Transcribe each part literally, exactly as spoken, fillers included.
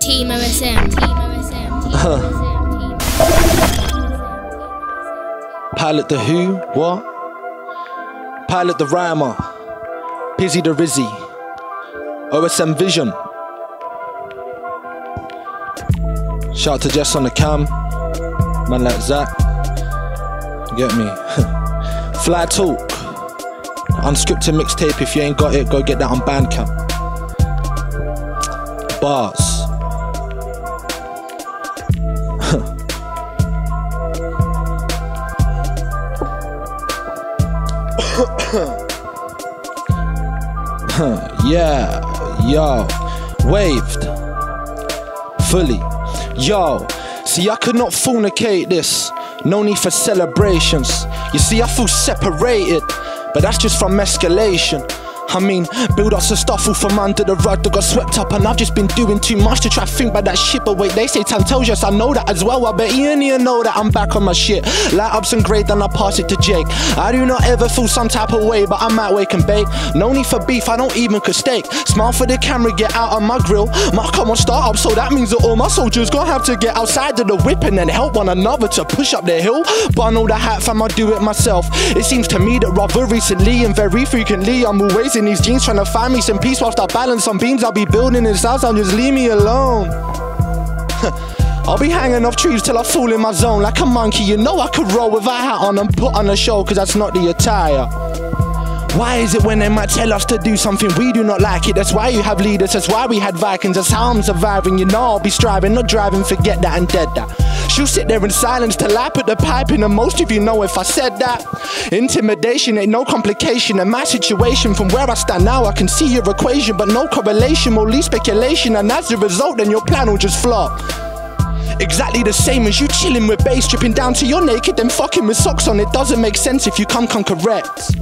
Team O S M. Team O S M. Team O S M. Pilot the who? What? Pilot the rhymer. Pizzy the Rizzy. O S M Vision. Shout out to Jess on the cam. Man like Zach. Get me? Fly Talk. Unscripted mixtape. If you ain't got it, go get that on Bandcamp. Bars. Yeah, yo, waved fully, yo. See, I could not fornicate this. No need for celebrations. You see, I feel separated, but that's just from escalation. I mean, build up some stuff all from under the rug that got swept up, and I've just been doing too much to try to think about that shit. But wait, they say time tells you, so I know that as well. I bet you and you know that I'm back on my shit. Light up some grade, then I pass it to Jake. I do not ever feel some type of way, but I might wake and bake. No need for beef, I don't even cook steak. Smile for the camera, get out of my grill. My come on, start up, so that means that all my soldiers gonna have to get outside of the whip and then help one another to push up the hill. But I know that hat fam, I do it myself. It seems to me that rather recently and very frequently I'm always in these jeans trying to find me some peace whilst I balance some beams I'll be building in house. I'll just leave me alone. I'll be hanging off trees till I fall in my zone like a monkey. You know I could roll with a hat on and put on a show, cause that's not the attire. Why is it when they might tell us to do something we do not like it? That's why you have leaders, that's why we had Vikings. That's how I'm surviving, you know I'll be striving, not driving, forget that and dead that. She'll sit there in silence till I put the pipe in, and most of you know if I said that. Intimidation ain't no complication in my situation. From where I stand now I can see your equation, but no correlation, only speculation. And as a result then your plan will just flop. Exactly the same as you chilling with bass, stripping down to your naked then fucking with socks on. It doesn't make sense if you come come correct.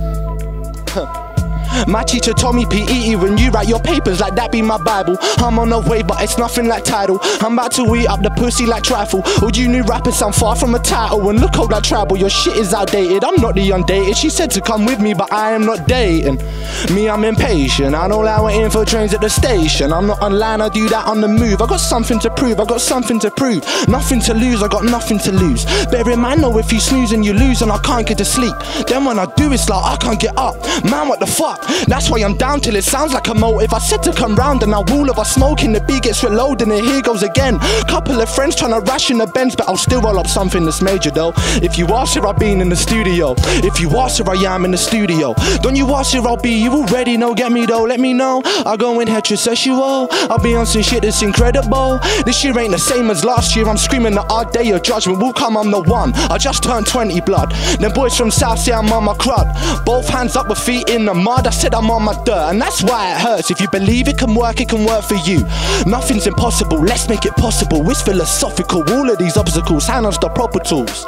My teacher told me P E when you write your papers like that be my Bible. I'm on the way but it's nothing like Tidal. I'm about to eat up the pussy like trifle. All you new rappers sound far from a title. And look how that tribal, your shit is outdated. I'm not the undated. She said to come with me but I am not dating. Me, I'm impatient. I don't allow it info trains at the station. I'm not online, I do that on the move. I got something to prove, I got something to prove. Nothing to lose, I got nothing to lose. Bear in mind, know if you snooze and you lose and I can't get to sleep. Then when I do it's like I can't get up. Man, what the fuck? That's why I'm down till it sounds like a motive. I said to come round and I will if I smoke and the beat gets reloaded and here goes again. Couple of friends trying to ration the Benz, but I'll still roll up something that's major though. If you ask her, I've been in the studio. If you ask her, I am in the studio. Don't you ask her, I'll be. You already know, get me though, let me know. I go in heterosexual. I'll be on some shit that's incredible. This year ain't the same as last year. I'm screaming that our day of judgment will come, I'm the one. I just turned twenty blood. Them boys from South say I'm on my crud. Both hands up with feet in the mud. I said I'm on my dirt, and that's why it hurts. If you believe it can work, it can work for you. Nothing's impossible, let's make it possible. It's philosophical, all of these obstacles. Hand us the proper tools.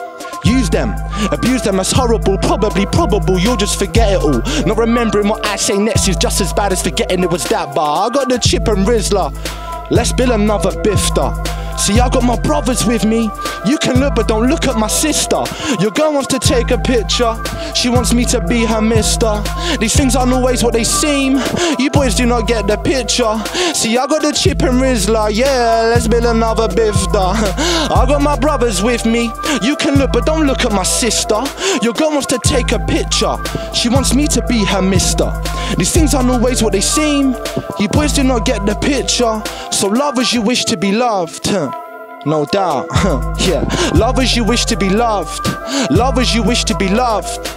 Use them, abuse them, that's horrible. Probably probable, you'll just forget it all. Not remembering what I say next is just as bad as forgetting it was that bar. I got the chip and Rizzler. Let's build another bifter. See, I got my brothers with me. You can look, but don't look at my sister. Your girl wants to take a picture. She wants me to be her mister. These things aren't always what they seem. You boys do not get the picture. See, I got the chip and Rizzler. Yeah, let's build another bifter. I got my brothers with me. You can look, but don't look at my sister. Your girl wants to take a picture. She wants me to be her mister. These things aren't always what they seem. You boys do not get the picture. So love as you wish to be loved. No doubt, yeah. Love as you wish to be loved. Love as you wish to be loved.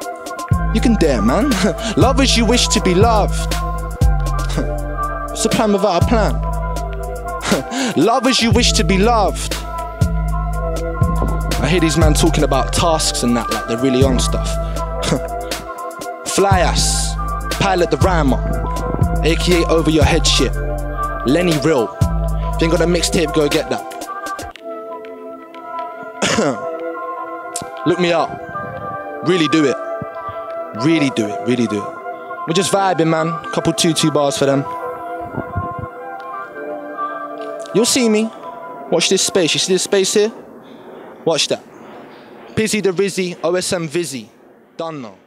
You can dare, man. Love as you wish to be loved. What's the plan without a plan? Love as you wish to be loved. I hear these men talking about tasks and that like they're really on stuff. Fly ass, pilot the rhymer, aka over your head shit. Lenny Real. If you ain't got a mixtape, go get that. Look me up. Really do it. Really do it. Really do it. We're just vibing, man. Couple two two bars for them. You'll see me. Watch this space. You see this space here? Watch that. Pizzy the Rizzy, O S M Vizzy. Done now.